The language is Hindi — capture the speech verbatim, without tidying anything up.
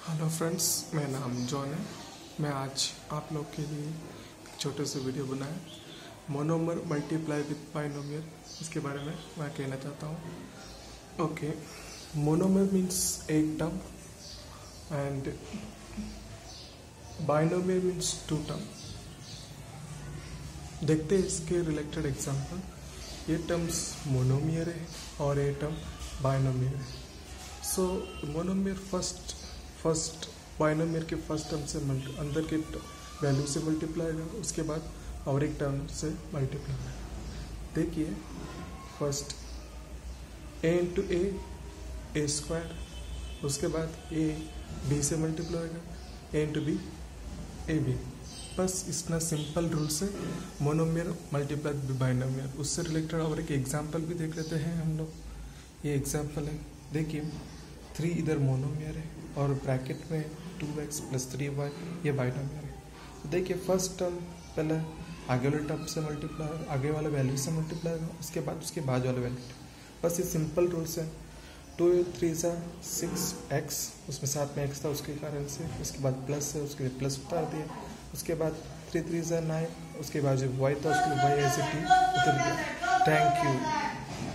हेलो फ्रेंड्स, मेरा नाम जॉन है। मैं आज आप लोग के लिए एक छोटे से वीडियो बनाया मोनोमर मल्टीप्लाई विद बाइनोमियल, इसके बारे में मैं कहना चाहता हूँ। ओके, मोनोमर मीन्स एक term and binomial means two term. देखते हैं इसके रिलेटेड एग्जांपल। ये टर्म्स मोनोमियर है और ये टर्म बाइनोमियर है। So monomial first first binomial के फर्स्ट टर्म से अंदर के वैल्यू से मल्टीप्लाई होगा, उसके बाद और एक टर्म से मल्टीप्लाई होगा। देखिए, first A into A A square, उसके बाद ए बी से मल्टीप्लाई होगा, A into B A B. बस इतना सिंपल रूल से मोनोमियर मल्टीप्लाई विद बाइनोमियर। उससे रिलेटेड और एक एग्जांपल भी देख लेते हैं हम लोग। ये एग्जांपल है, देखिए थ्री इधर मोनोमियर है और ब्रैकेट में two X plus three Y ये बाइनोमियर है। तो देखिए फर्स्ट टर्म पहले आगे वाले टर्म से मल्टीप्लाई, आगे वाले वैल्यू से मल्टीप्लाई होगा, उसके बाद उसके बाद वाले वैल्यू। बस ये सिंपल रूल्स है। टू थ्री सा सिक्स एक्स, उसमें साथ में एक्स था उसके कारण से, उसके बाद प्लस है उसके लिए प्लस उतार दिया, उसके बाद थ्री थ्री सा नाइन, उसके बाद जो वाई था उसके लिए वाई ऐसे टी उतर गया। Thank you.